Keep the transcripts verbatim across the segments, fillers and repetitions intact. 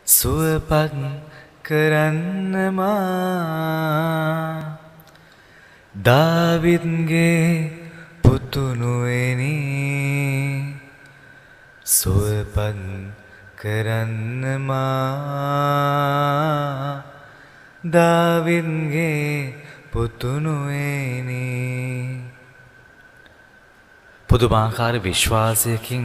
සුවපත් කරන්න මා දාවිද්ගේ පුතුණුවෙනි සුවපත් කරන්න මා දාවිද්ගේ පුතුණුවෙනි පුදුමාකාර විශ්වාසයකින්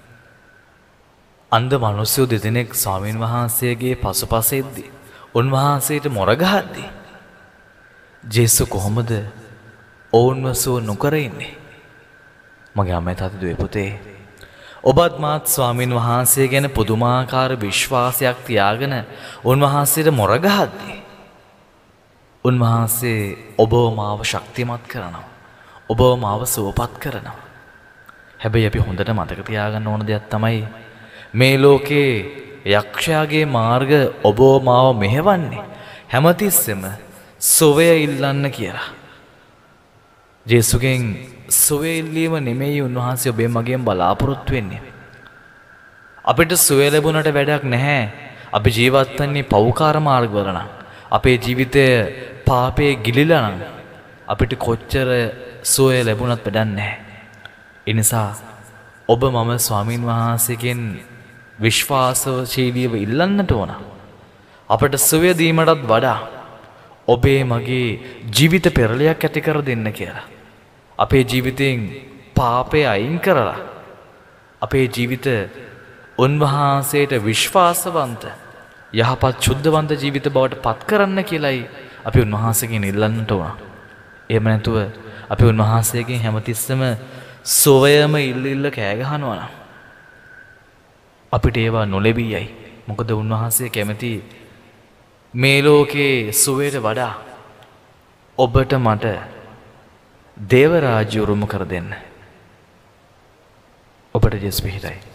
අන්ධ මිනිස්සු දෙදෙනෙක් ස්වාමීන් වහන්සේගේ පසුපසෙද්දී උන්වහන්සේට මොරගහද්දී ජේසු කොහොමද ඔවුන්ව සුව නොකර ඉන්නේ? මගේ අම්මයි තාත්තයි දුවේ පුතේ ඔබත් මාත් ස්වාමීන් වහන්සේ ගැන පුදුමාකාර විශ්වාසයක් තියාගෙන උන්වහන්සේට මොරගහද්දී උන්වහන්සේ ඔබව මාව ශක්තිමත් කරනවා. ඔබව මාව සුවපත් කරනවා. හැබැයි අපි හොඳට මතක තියාගන්න ඕන දෙයක් තමයි මේ ලෝකේ යක්ෂයාගේ මාර්ග ඔබව මාව මෙහෙවන්නේ හැමතිස්සෙම සුවය ඉල්ලන්න කියලා. ජේසුගෙන් සුවය ඉල්ලීම නෙමෙයි උන්වහන්සේ ඔබේ මගෙන් බලාපොරොත්තු වෙන්නේ. අපිට සුවය ලැබුණට වැඩක් නැහැ. අපි ජීවත් වෙන්නේ පව්කාර මාර්ගවල නම්. අපේ ජීවිතය පාපේ ගිලිලා නම් අපිට කොච්චර සුවය ලැබුණත් වැඩක් නැහැ. ඒ නිසා ඔබ මම ස්වාමීන් වහන්සේගෙන් විශ්වාසශීලීව ඉල්ලන්නට ඕන. අපට සුවය දීමටත් වඩා ඔබේ මගේ ජීවිත පෙරලියක් ඇති කර දෙන්න කියලා. අපේ ජීවිතෙන් පාපය අයින් කරලා අපේ ජීවිත උන්වහන්සේට විශ්වාසවන්ත යහපත් සුද්ධවන්ත ජීවිත බවට පත් කරන්න කියලයි අපි උන්වහන්සේගෙන් ඉල්ලන්නට ඕන. එහෙම නැතුව අපි උන්වහන්සේගෙන් හැමතිස්සෙම සුවයම ඉල්ල ඉල්ල කෑ ගහනවා නම් අපිට ඒවා නොලැබියයි. මොකද උන්වහන්සේ කැමති මේ ලෝකේ සුවයට වඩා ඔබට මට දේව රාජ්‍ය උරුම කර දෙන්න. ඔබට ජේසුස් පිහිටයි.